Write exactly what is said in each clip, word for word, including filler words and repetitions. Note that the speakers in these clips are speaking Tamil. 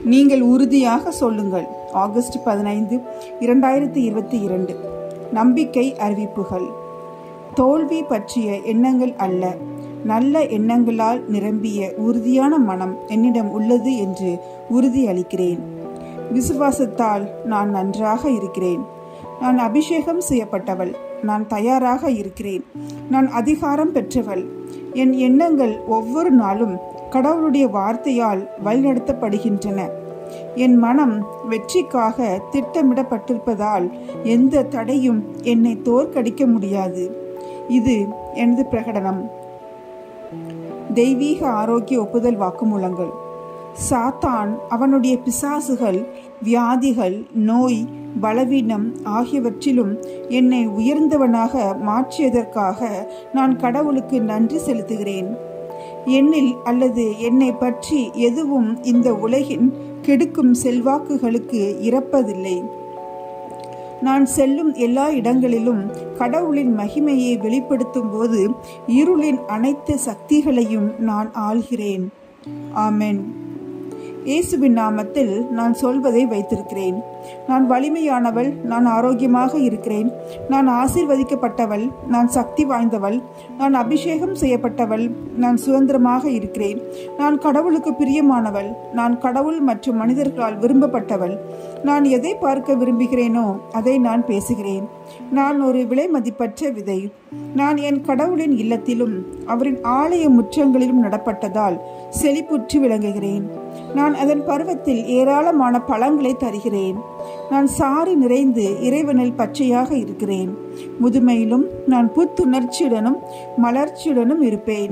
நீங்கள் உறுதியாக சொல்லுங்கள். ஆகஸ்ட் பதினைந்து இரண்டாயிரத்தி இருபத்தி இரண்டு. நம்பிக்கை அறிவிப்புகள். தோல்வி பற்றிய எண்ணங்கள் அல்ல, நல்ல எண்ணங்களால் நிரம்பிய உறுதியான மனம் என்னிடம் உள்ளது என்று உறுதி அளிக்கிறேன். விசுவாசத்தால் நான் நன்றாக இருக்கிறேன். நான் அபிஷேகம் செய்யப்பட்டவள். நான் தயாராக இருக்கிறேன். நான் அதிகாரம் பெற்றவள். என் எண்ணங்கள் ஒவ்வொரு நாளும் கடவுளுடைய வார்த்தையால் வழிநடத்தப்படுகின்றன. என் மனம் வெற்றிக்காக திட்டமிடப்பட்டிருப்பதால் எந்த தடையும் என்னை தோற்கடிக்க முடியாது. இது எனது பிரகடனம். தெய்வீக ஆரோக்கிய ஒப்புதல் வாக்குமூலங்கள். சாத்தான் அவனுடைய பிசாசுகள், வியாதிகள், நோய், பலவீனம் ஆகியவற்றிலும் என்னை உயர்ந்தவனாக மாற்றியதற்காக நான் கடவுளுக்கு நன்றி செலுத்துகிறேன். என்னில் அல்லது என்னை பற்றி எதுவும் இந்த உலகின் கெடுக்கும் செல்வாக்குகளுக்கு இறப்பதில்லை. நான் செல்லும் எல்லா இடங்களிலும் கடவுளின் மகிமையை வெளிப்படுத்தும் போது இருளின் அனைத்து சக்திகளையும் நான் ஆள்கிறேன். ஆமென். இயேசுவின் நாமத்தில் நான் சொல்வதை வைத்திருக்கிறேன். நான் வலிமையானவள். நான் ஆரோக்கியமாக இருக்கிறேன். நான் ஆசீர்வதிக்கப்பட்டவள். நான் சக்தி வாய்ந்தவள். நான் அபிஷேகம் செய்யப்பட்டவள். நான் சுதந்திரமாக இருக்கிறேன். நான் கடவுளுக்கு பிரியமானவள். நான் கடவுள் மற்றும் மனிதர்களால் விரும்பப்பட்டவள். நான் எதை பார்க்க விரும்புகிறேனோ அதை நான் பேசுகிறேன். நான் ஒரு விலை மதிப்பற்ற விதை. நான் என் கடவுளின் இல்லத்திலும் அவரின் ஆலய முற்றங்களிலும் நடப்பட்டதால் செழிப்புற்று விளங்குகிறேன். நான் அதன் பருவத்தில் ஏராளமான பழங்களை தருகிறேன். நான் சாறு நிறைந்து இறைவனில் பச்சையாக இருக்கிறேன். முதுமையிலும் நான் புத்துணர்ச்சியுடனும் மலர்ச்சியுடனும் இருப்பேன்.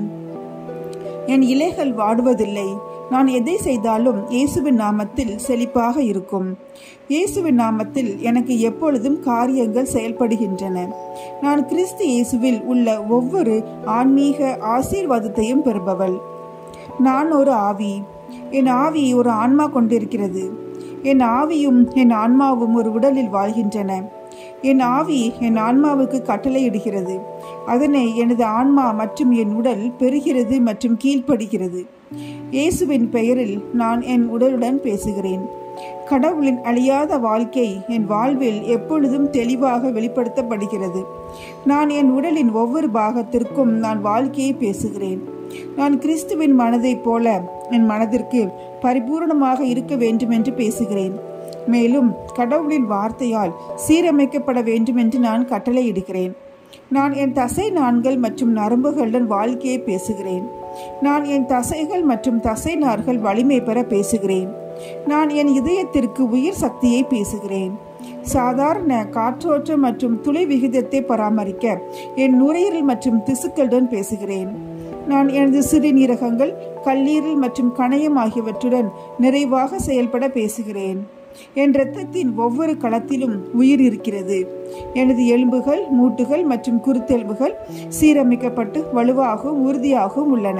என் இலைகள் வாடுவதில்லை. நான் எதை செய்தாலும் இயேசுவின் நாமத்தில் செழிப்பாக இருக்கும். இயேசுவின் நாமத்தில் எனக்கு எப்பொழுதும் காரியங்கள் செயல்படுகின்றன. நான் கிறிஸ்து இயேசுவில் உள்ள ஒவ்வொரு ஆன்மீக ஆசீர்வாதத்தையும் பெறுபவள். நான் ஒரு ஆவி. என் ஆவி ஒரு ஆன்மா கொண்டிருக்கிறது. என் ஆவியும் என் ஆன்மாவும் ஒரு உடலில் வாழ்கின்றன. என் ஆவி என் ஆன்மாவுக்கு கட்டளையிடுகிறது. அதனை எனது ஆன்மா மற்றும் என் உடல் பெறுகிறது மற்றும் கீழ்ப்படுகிறது. இயேசுவின் பெயரில் நான் என் உடலுடன் பேசுகிறேன். கடவுளின் அழியாத வாழ்க்கை என் வாழ்வில் எப்பொழுதும் தெளிவாக வெளிப்படுத்தப்படுகிறது. நான் என் உடலின் ஒவ்வொரு பாகத்திற்கும் நான் வாழ்க்கையை பேசுகிறேன். நான் கிறிஸ்துவின் மனதைப் போல என் மனதிற்கு பரிபூர்ணமாக இருக்க வேண்டும் என்று பேசுகிறேன். மேலும் கடவுளின் வார்த்தையால் சீரமைக்கப்பட வேண்டும் என்று நான் கட்டளையிடுகிறேன். நான் என் தசை நாண்கள் மற்றும் நரம்புகளுடன் வாழ்க்கையை பேசுகிறேன். நான் என் தசைகள் மற்றும் தசை நார்கள் வலிமை பெற பேசுகிறேன். நான் என் இதயத்திற்கு உயிர் சக்தியை பேசுகிறேன். சாதாரண காற்றோட்டம் மற்றும் துளை விகிதத்தை பராமரிக்க என் நுரையீரல் மற்றும் திசுக்களுடன் பேசுகிறேன். நான் எனது சிறுநீரகங்கள், கல்லீரல் மற்றும் கணையம் ஆகியவற்றுடன் நிறைவாக செயல்பட பேசுகிறேன். என் இரத்தத்தின் ஒவ்வொரு களத்திலும் உயிர் இருக்கிறது. எனது எலும்புகள், மூட்டுகள் மற்றும் குருத்தெலும்புகள் சீரமைக்கப்பட்டு வலுவாகவும் உறுதியாகவும் உள்ளன.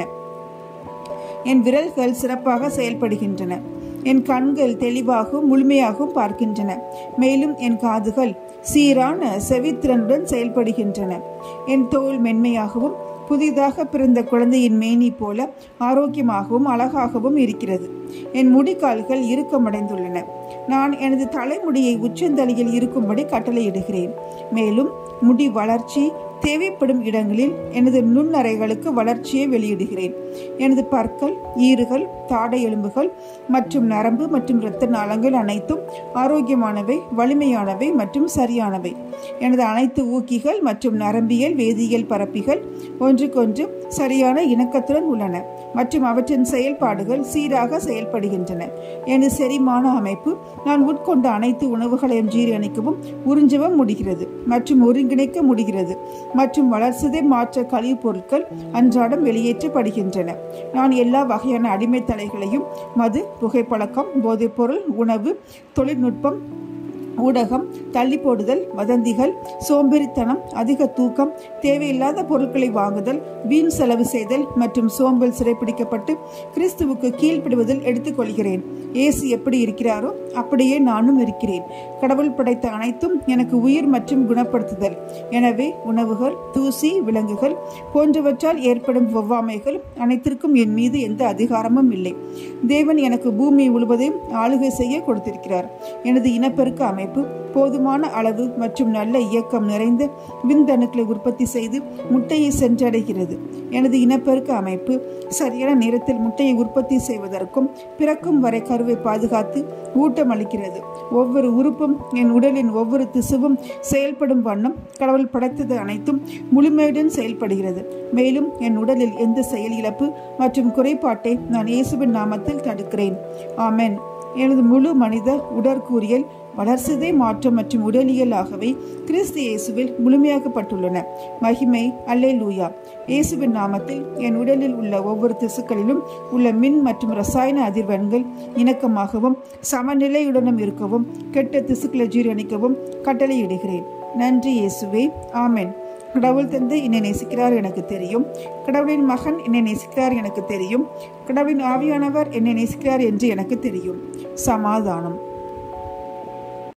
என் விரல்கள் சிறப்பாக செயல்படுகின்றன. என் கண்கள் தெளிவாகவும் முழுமையாகவும் பார்க்கின்றன. மேலும் என் காதுகள் சீரான செவித்திறனுடன் செயல்படுகின்றன. என் தோல் மென்மையாகவும் புதிதாக பிறந்த குழந்தையின் மேனி போல ஆரோக்கியமாகவும் அழகாகவும் இருக்கிறது. என் முடிக்கால்கள் இறுக்கமடைந்துள்ளன. நான் எனது தலைமுடியை உச்சந்தலையில் இருக்கும்படி கட்டளையிடுகிறேன். மேலும் முடி வளர்ச்சி தேவைப்படும் இடங்களில் எனது நுண்ணறைகளுக்கு வளர்ச்சியை வெளியிடுகிறேன். எனது பற்கள், ஈறுகள், தாடை எலும்புகள் மற்றும் நரம்பு மற்றும் இரத்த நாளங்கள் அனைத்தும் ஆரோக்கியமானவை, வலிமையானவை மற்றும் சரியானவை. எனது அனைத்து ஊக்கிகள் மற்றும் நரம்பியல் வேதியியல் பரப்பிகள் ஒன்றுக்கொன்று சரியான இணக்கத்துடன் உள்ளன மற்றும் அவற்றின் செயல்பாடுகள் சீராக செயல்படுகின்றன. எனது செரிமான அமைப்பு நான் உட்கொண்ட அனைத்து உணவுகளையும் ஜீரணிக்கவும் உறிஞ்சவும் முடிகிறது மற்றும் ஒருங்கிணைக்க முடிகிறது மற்றும் வளர்சிதை மாற்ற கழிவுப் பொருட்கள் அன்றாடம் வெளியேற்றப்படுகின்றன. நான் எல்லா வகையான அடிமை தலைகளையும் மது, புகைப்பழக்கம், போதைப்பொருள், உணவு, தொழில்நுட்பம் ஊடகம், தள்ளி போடுதல், வதந்திகள், சோம்பேறித்தனம், அதிக தூக்கம், தேவையில்லாத பொருட்களை வாங்குதல், வீண் செலவு செய்தல் மற்றும் சோம்பல் சிறைப்பிடிக்கப்பட்டு கிறிஸ்துவுக்கு கீழ்ப்படுவதில் எடுத்துக்கொள்கிறேன். இயேசு எப்படி இருக்கிறாரோ அப்படியே நானும் இருக்கிறேன். கடவுள் படைத்த அனைத்தும் எனக்கு உயிர் மற்றும் குணப்படுத்துதல். எனவே உணவுகள், தூசி, விலங்குகள் போன்றவற்றால் ஏற்படும் ஒவ்வாமைகள் அனைத்திற்கும் என் மீது எந்த அதிகாரமும் இல்லை. தேவன் எனக்கு பூமி முழுவதையும் ஆளுகை செய்ய கொடுத்திருக்கிறார். எனது இனப்பெருக்க அமைப்பு போதுமான அளவு மற்றும் நல்ல இயக்கம் நிறைந்த விந்தணுக்களை உற்பத்தி செய்து முட்டையை சென்றடைகிறது. எனது இனப்பெருக்க அமைப்பு சரியான நேரத்தில் முட்டையை உற்பத்தி செய்வதற்கும் பிறக்கும் வரை கருவை பாதுகாத்து ஊட்டமளிக்கிறது. ஒவ்வொரு உறுப்பும் என் உடலின் ஒவ்வொரு திசுவும் செயல்படும் வண்ணம் கடவுள் படைத்தது அனைத்தும் முழுமையுடன் செயல்படுகிறது. மேலும் என் உடலில் எந்த செயல் இழப்பு மற்றும் குறைபாட்டை நான் இயேசுவின் நாமத்தில் தடுக்கிறேன். ஆமென். எனது முழு மனித உடற்கூறியல், வளர்சிதை மாற்றம் மற்றும் உடலியல் ஆகவே கிறிஸ்து இயேசுவில் முழுமையாக்கப்பட்டுள்ளன. மகிமை அல்லேலூயா. இயேசுவின் நாமத்தில் என் உடலில் உள்ள ஒவ்வொரு திசுக்களிலும் உள்ள மின் மற்றும் ரசாயன அதிர்வெண்கள் இணக்கமாகவும் சமநிலையுடனும் இருக்கவும் கெட்ட திசுக்களை ஜீரணிக்கவும் கட்டளையிடுகிறேன். நன்றி இயேசுவே. ஆமென். கடவுள் தந்தை என்னை நேசிக்கிறார் எனக்கு தெரியும். கடவுளின் மகன் என்னை நேசிக்கிறார் எனக்கு தெரியும். கடவுளின் ஆவியானவர் என்னை நேசிக்கிறார் என்று எனக்கு தெரியும். சமாதானம்.